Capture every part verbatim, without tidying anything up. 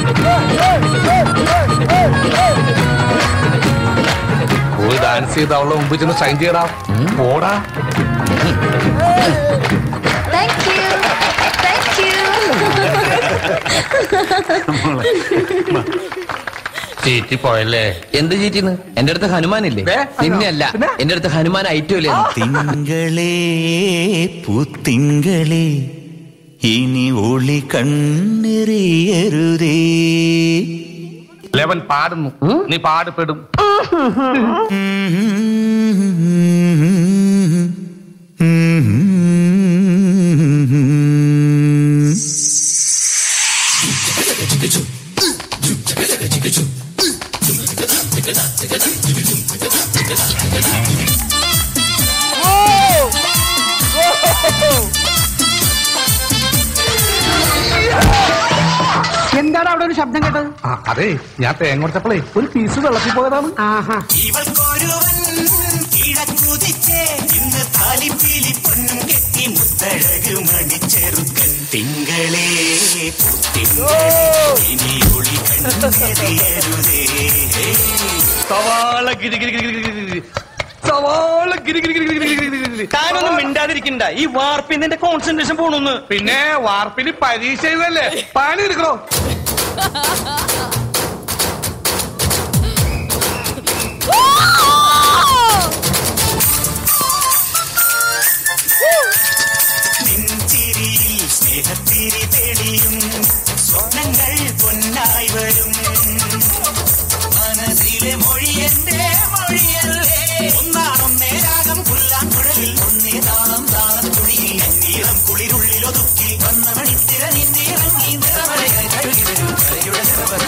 പോയി ഡാൻസ് ചെയ്ത് അവളെ മുമ്പ് ചെന്ന് സൈൻ ചെയ്യടാ. പോടാ. ചീറ്റി പോയല്ലേ? എന്ത് ചീറ്റിന്ന്? എന്റെ അടുത്ത് ഹനുമാനില്ലേ? നിന്നെയല്ല, എന്റെ അടുത്ത് ഹനുമാൻ ഐറ്റമില്ലേ? തിങ്കളേ പൂത്തിങ്കളേ ഇനി ഒളി കണ്ണെറിയരുതേ. ലെവൻ പാടുന്നു, നീ പാടുപെടും. എന്താണ് അവിടെ ഒരു ശബ്ദം കേട്ടത്? അതെ, ഞാൻ തേങ്ങ കൊടുത്തപ്പോഴേ ഒരു പീസ് വെള്ളത്തിൽ പോയതാണ്. തിങ്കളേ താനൊന്നും മിണ്ടാതിരിക്കണ്ട. ഈ വാർപ്പിൽ നിന്റെ കോൺസെൻട്രേഷൻ പോണൊന്ന്. പിന്നെ വാർപ്പിന് പരീക്ഷ എഴുതല്ലേ, പണി എടുക്കണോ? നെഞ്ചിരിയിൽ സ്നേഹത്തിരി തെളിയും സ്വപ്നങ്ങൾ പൊന്നായി വരും. മനസ്സിലെ മൊഴി എന്റെ മൊഴിയല്ലേ, ഒന്നാണൊന്നേ രാഗം പുല്ലാങ്കുഴലിൽ ഒന്നേ താളം താളം തുണിയിൽ നീളം കുളിരുള്ളിലൊതുക്കി വന്ന മണിത്തിര നിന്നിറങ്ങി നിറവരയായി കഴുകി വരും കരയുടെ നിറവര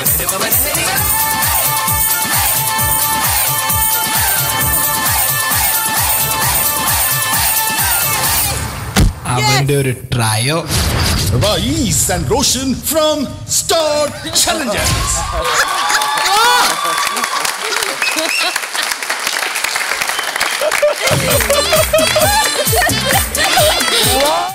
അവന്റെ ഒരു trio. Reez and Roshan from Star Challengers.